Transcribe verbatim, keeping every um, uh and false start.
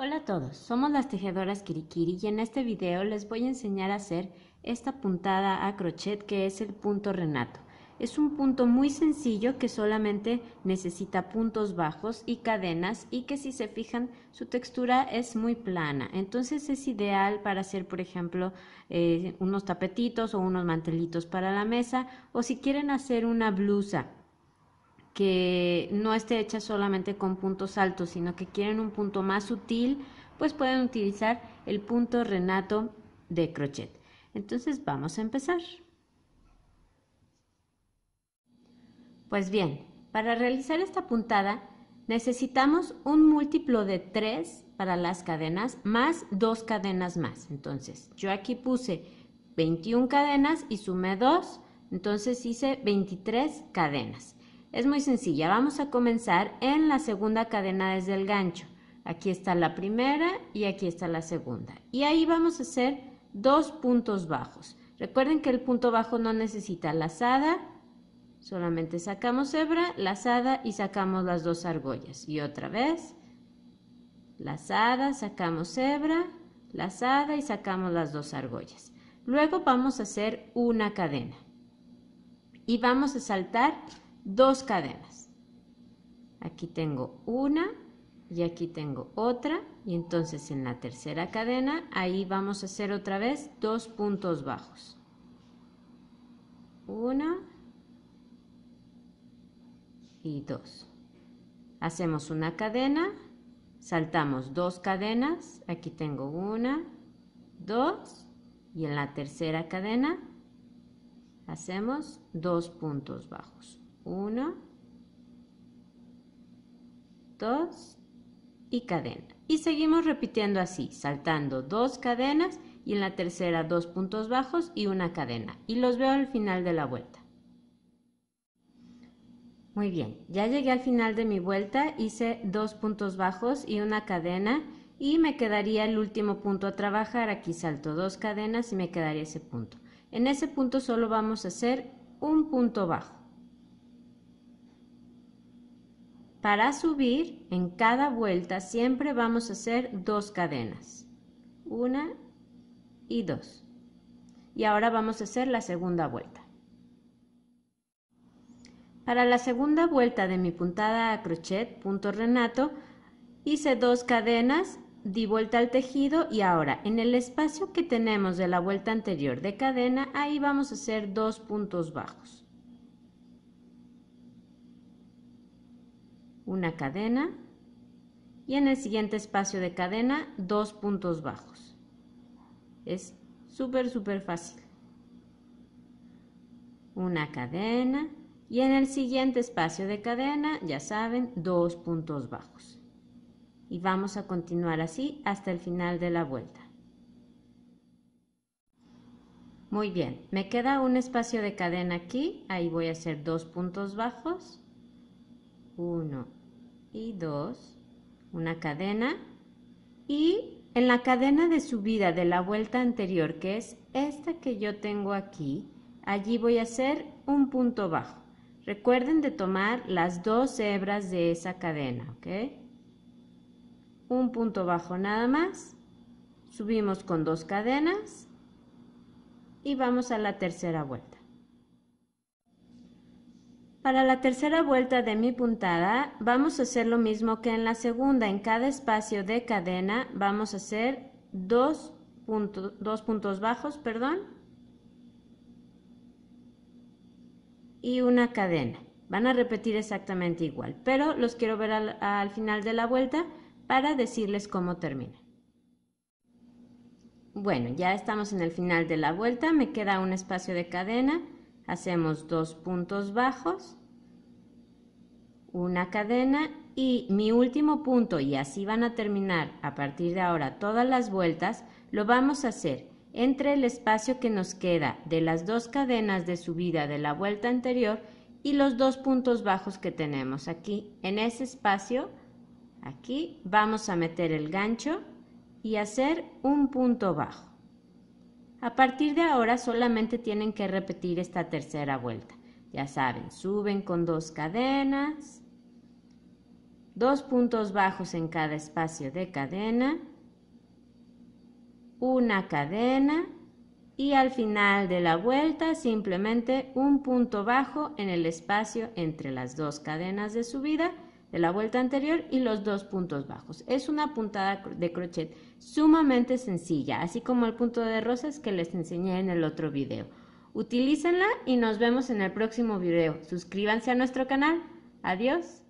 Hola a todos, somos las tejedoras Kirikiri y en este video les voy a enseñar a hacer esta puntada a crochet que es el punto Renato. Es un punto muy sencillo que solamente necesita puntos bajos y cadenas y que si se fijan su textura es muy plana, entonces es ideal para hacer por ejemplo eh, unos tapetitos o unos mantelitos para la mesa, o si quieren hacer una blusa que no esté hecha solamente con puntos altos, sino que quieren un punto más sutil, pues pueden utilizar el punto Renato de crochet. Entonces vamos a empezar. Pues bien, para realizar esta puntada necesitamos un múltiplo de tres para las cadenas más dos cadenas más. Entonces yo aquí puse veintiuna cadenas y sumé dos, entonces hice veintitrés cadenas. Es muy sencilla, vamos a comenzar en la segunda cadena desde el gancho. Aquí está la primera y aquí está la segunda. Y ahí vamos a hacer dos puntos bajos. Recuerden que el punto bajo no necesita lazada, solamente sacamos hebra, lazada y sacamos las dos argollas. Y otra vez, lazada, sacamos hebra, lazada y sacamos las dos argollas. Luego vamos a hacer una cadena y vamos a saltar dos cadenas. Aquí tengo una y aquí tengo otra, y entonces en la tercera cadena ahí vamos a hacer otra vez dos puntos bajos. Una y dos. Hacemos una cadena, saltamos dos cadenas, aquí tengo una, dos, y en la tercera cadena hacemos dos puntos bajos. Uno, dos y cadena. Y seguimos repitiendo así, saltando dos cadenas y en la tercera dos puntos bajos y una cadena. Y los veo al final de la vuelta. Muy bien, ya llegué al final de mi vuelta, hice dos puntos bajos y una cadena y me quedaría el último punto a trabajar. Aquí salto dos cadenas y me quedaría ese punto. En ese punto solo vamos a hacer un punto bajo. Para subir, en cada vuelta siempre vamos a hacer dos cadenas. Una y dos. Y ahora vamos a hacer la segunda vuelta. Para la segunda vuelta de mi puntada a crochet, punto Renato, hice dos cadenas, di vuelta al tejido y ahora en el espacio que tenemos de la vuelta anterior de cadena, ahí vamos a hacer dos puntos bajos. Una cadena y en el siguiente espacio de cadena dos puntos bajos. Es súper súper fácil. Una cadena y en el siguiente espacio de cadena, ya saben, dos puntos bajos. Y vamos a continuar así hasta el final de la vuelta. Muy bien, me queda un espacio de cadena aquí, ahí voy a hacer dos puntos bajos. Uno y dos, una cadena, y en la cadena de subida de la vuelta anterior, que es esta que yo tengo aquí, allí voy a hacer un punto bajo. Recuerden de tomar las dos hebras de esa cadena, ¿ok? Un punto bajo nada más, subimos con dos cadenas y vamos a la tercera vuelta. Para la tercera vuelta de mi puntada vamos a hacer lo mismo que en la segunda. En cada espacio de cadena vamos a hacer dos, punto, dos puntos bajos, perdón, y una cadena. Van a repetir exactamente igual, pero los quiero ver al, al final de la vuelta para decirles cómo termina. Bueno, ya estamos en el final de la vuelta, me queda un espacio de cadena. Hacemos dos puntos bajos, una cadena y mi último punto, y así van a terminar a partir de ahora todas las vueltas, lo vamos a hacer entre el espacio que nos queda de las dos cadenas de subida de la vuelta anterior y los dos puntos bajos que tenemos aquí. En ese espacio, aquí, vamos a meter el gancho y hacer un punto bajo. A partir de ahora solamente tienen que repetir esta tercera vuelta. Ya saben, suben con dos cadenas, dos puntos bajos en cada espacio de cadena, una cadena y al final de la vuelta simplemente un punto bajo en el espacio entre las dos cadenas de subida de la vuelta anterior y los dos puntos bajos. Es una puntada de crochet sumamente sencilla, así como el punto de rosas que les enseñé en el otro video. Utilícenla y nos vemos en el próximo video. Suscríbanse a nuestro canal. Adiós.